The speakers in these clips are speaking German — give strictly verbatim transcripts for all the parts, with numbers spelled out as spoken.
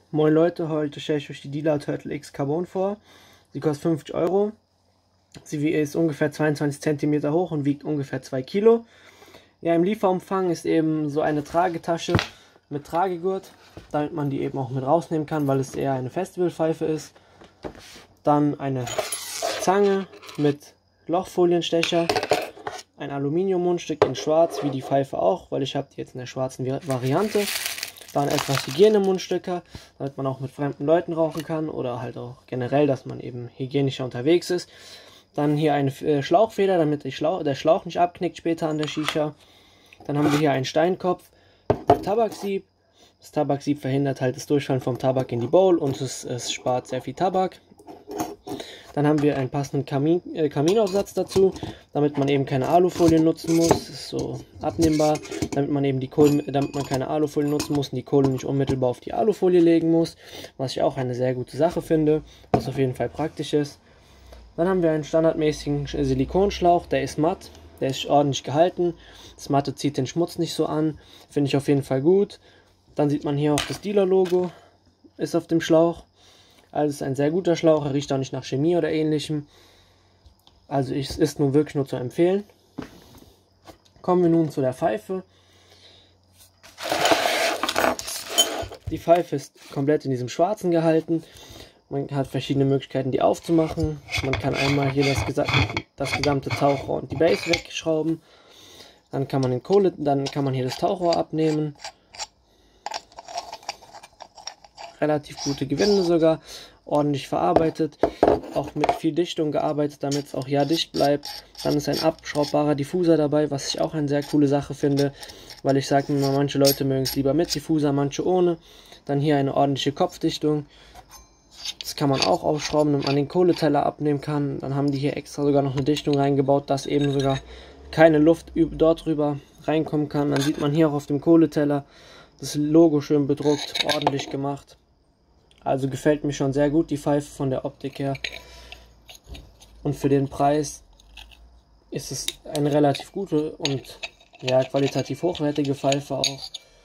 Moin Leute, heute stelle ich euch die Dealer Turtle X Carbon vor. Sie kostet fünfzig Euro. Sie ist ungefähr zweiundzwanzig Zentimeter hoch und wiegt ungefähr zwei Kilo. Ja, im Lieferumfang ist eben so eine Tragetasche mit Tragegurt, damit man die eben auch mit rausnehmen kann, weil es eher eine Festivalpfeife ist. Dann eine Zange mit Lochfolienstecher, ein Aluminiummundstück in schwarz, wie die Pfeife auch, weil ich habe die jetzt in der schwarzen Variante. Dann etwas Hygienemundstücke, damit man auch mit fremden Leuten rauchen kann oder halt auch generell, dass man eben hygienischer unterwegs ist. Dann hier eine äh, Schlauchfeder, damit die Schlauch, der Schlauch nicht abknickt später an der Shisha. Dann haben wir hier einen Steinkopf, Tabaksieb. Das Tabaksieb verhindert halt das Durchfallen vom Tabak in die Bowl und es, es spart sehr viel Tabak. Dann haben wir einen passenden Kamin, äh, Kaminaufsatz dazu, damit man eben keine Alufolie nutzen muss. Das ist so abnehmbar, damit man eben die Kohlen, damit man keine Alufolie nutzen muss und die Kohle nicht unmittelbar auf die Alufolie legen muss, was ich auch eine sehr gute Sache finde, was auf jeden Fall praktisch ist. Dann haben wir einen standardmäßigen Silikonschlauch, der ist matt, der ist ordentlich gehalten. Das Matte zieht den Schmutz nicht so an, finde ich auf jeden Fall gut. Dann sieht man hier auch das Dealer-Logo, ist auf dem Schlauch. Also es ist ein sehr guter Schlauch, er riecht auch nicht nach Chemie oder ähnlichem. Also es ist nun wirklich nur zu empfehlen. Kommen wir nun zu der Pfeife. Die Pfeife ist komplett in diesem Schwarzen gehalten. Man hat verschiedene Möglichkeiten, die aufzumachen. Man kann einmal hier das, gesa das gesamte Tauchrohr und die Base wegschrauben. Dann kann man den Kohle, dann kann man hier das Tauchrohr abnehmen. Relativ gute Gewinde sogar, ordentlich verarbeitet, auch mit viel Dichtung gearbeitet, damit es auch ja dicht bleibt. Dann ist ein abschraubbarer Diffuser dabei, was ich auch eine sehr coole Sache finde, weil ich sage mir, manche Leute mögen es lieber mit Diffuser, manche ohne. Dann hier eine ordentliche Kopfdichtung. Das kann man auch aufschrauben, damit man den Kohleteller abnehmen kann. Dann haben die hier extra sogar noch eine Dichtung reingebaut, dass eben sogar keine Luft dort drüber reinkommen kann. Dann sieht man hier auch auf dem Kohleteller das Logo schön bedruckt, ordentlich gemacht. Also gefällt mir schon sehr gut die Pfeife von der Optik her. Und für den Preis ist es eine relativ gute und ja, qualitativ hochwertige Pfeife auch.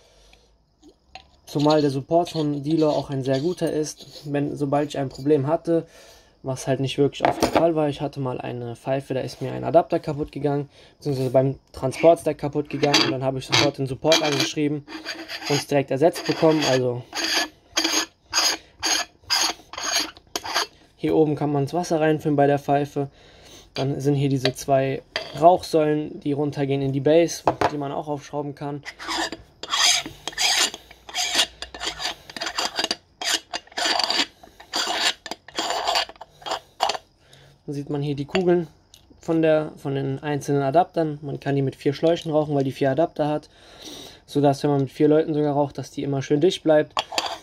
Zumal der Support von Dealer auch ein sehr guter ist. Wenn, sobald ich ein Problem hatte, was halt nicht wirklich oft der Fall war, ich hatte mal eine Pfeife, da ist mir ein Adapter kaputt gegangen, beziehungsweise beim Transport ist der kaputt gegangen und dann habe ich sofort den Support angeschrieben und es direkt ersetzt bekommen. Also hier oben kann man das Wasser reinfüllen bei der Pfeife. Dann sind hier diese zwei Rauchsäulen, die runtergehen in die Base, die man auch aufschrauben kann. Dann sieht man hier die Kugeln von, der, von den einzelnen Adaptern. Man kann die mit vier Schläuchen rauchen, weil die vier Adapter hat. Sodass, wenn man mit vier Leuten sogar raucht, dass die immer schön dicht bleibt.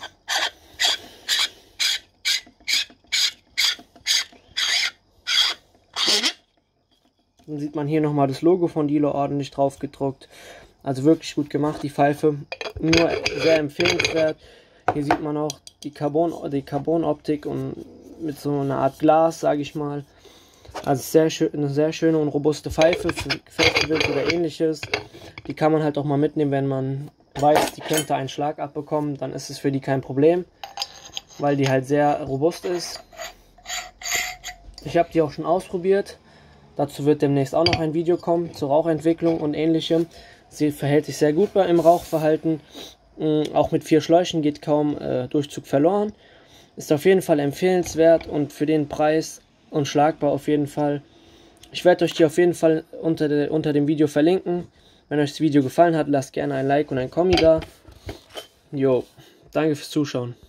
Dann sieht man hier nochmal das Logo von Dealer ordentlich drauf gedruckt. Also wirklich gut gemacht, die Pfeife. Nur sehr empfehlenswert. Hier sieht man auch die Carbon, die Carbon-Optik und mit so einer Art Glas, sage ich mal. Also sehr schön, eine sehr schöne und robuste Pfeife für Festivals oder ähnliches. Die kann man halt auch mal mitnehmen, wenn man weiß, die könnte einen Schlag abbekommen. Dann ist es für die kein Problem, weil die halt sehr robust ist. Ich habe die auch schon ausprobiert. Dazu wird demnächst auch noch ein Video kommen zur Rauchentwicklung und ähnlichem. Sie verhält sich sehr gut bei im Rauchverhalten. Auch mit vier Schläuchen geht kaum äh, Durchzug verloren. Ist auf jeden Fall empfehlenswert und für den Preis unschlagbar auf jeden Fall. Ich werde euch die auf jeden Fall unter, de, unter dem Video verlinken. Wenn euch das Video gefallen hat, lasst gerne ein Like und ein Kommi da. Jo, danke fürs Zuschauen.